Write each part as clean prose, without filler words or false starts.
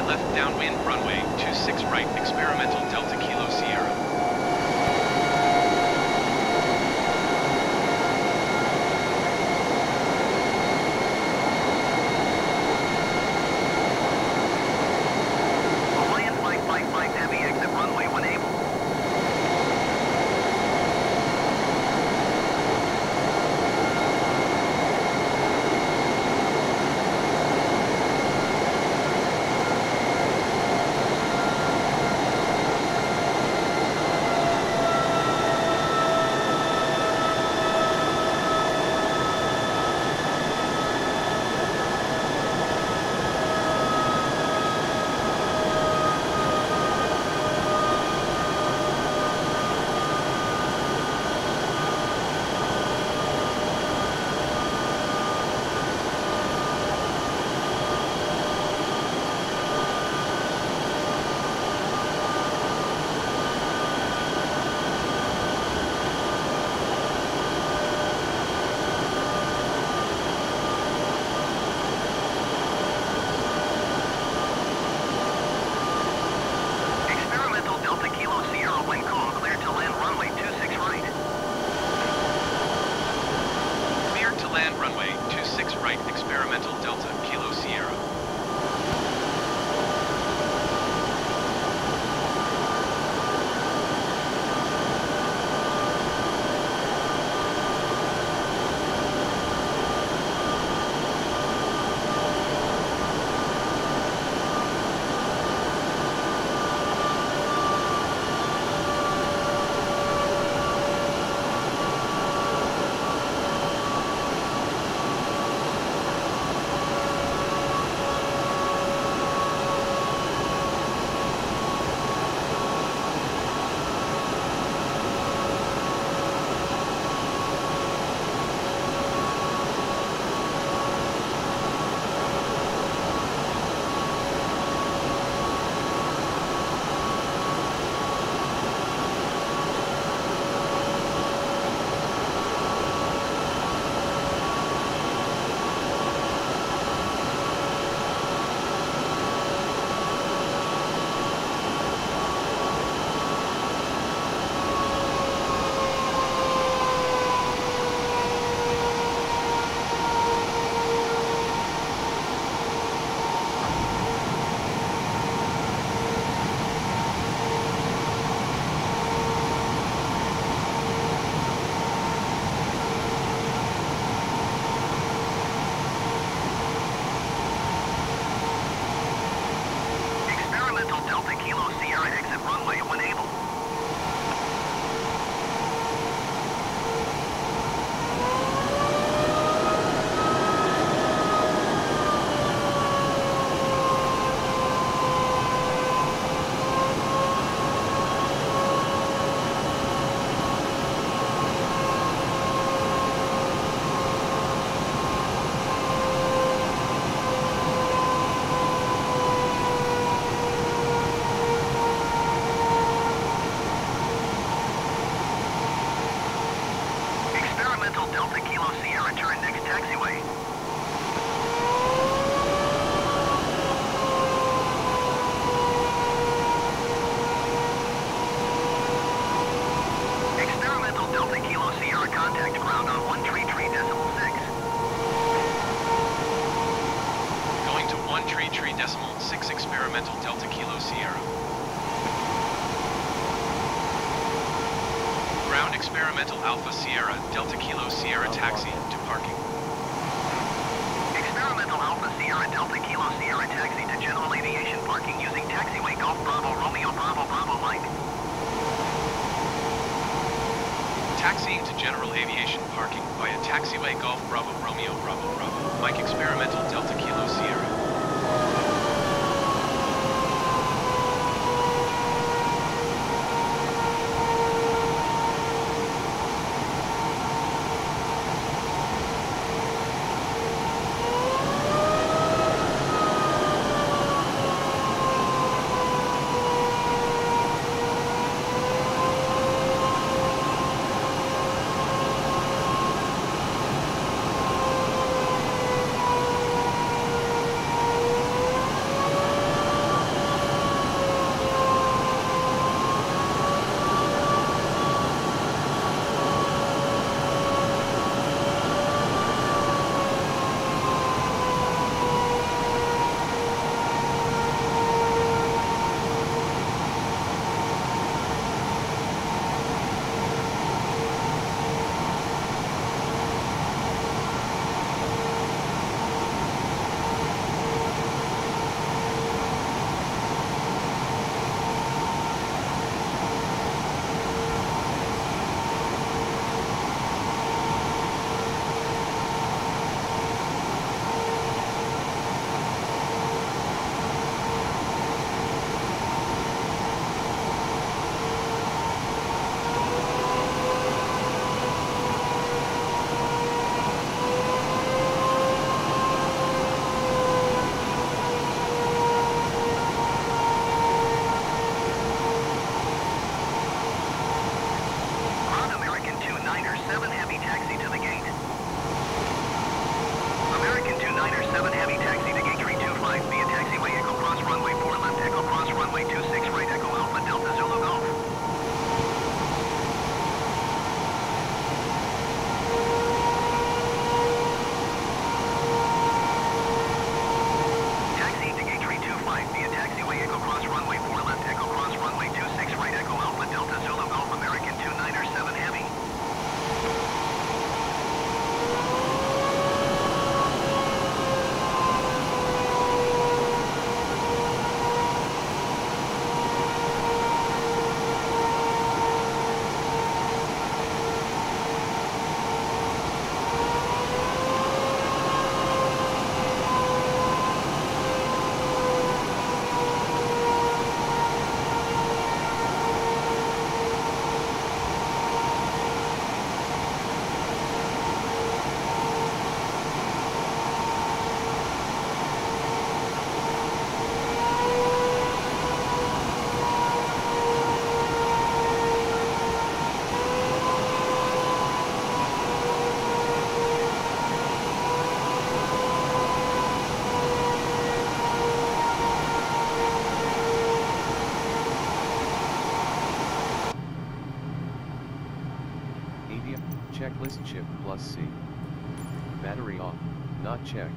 left downwind runway 26 right experimental Delta Kilo Sierra. Experimental Alpha Sierra, Delta Kilo Sierra taxi to parking. Experimental Alpha Sierra, Delta Kilo Sierra taxi to general aviation parking using taxiway Golf Bravo Romeo Bravo Bravo Mike. Taxiing to general aviation parking via taxiway Golf Bravo Romeo Bravo Bravo Mike Experimental Delta Kilo Sierra. Checklist Shift plus C. Battery off, not checked.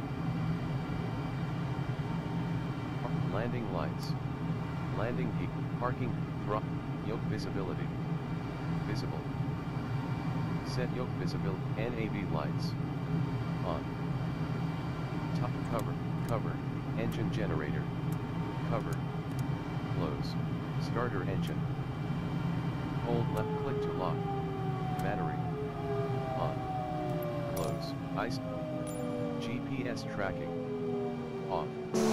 Landing lights. Landing gear, parking, throttle, yoke visibility. Visible. Set yoke visibility, NAV lights. On. Top cover, cover, engine generator. Cover. Close, starter engine. Hold left click to lock. Battery. On. Close, ice. GPS tracking. Off.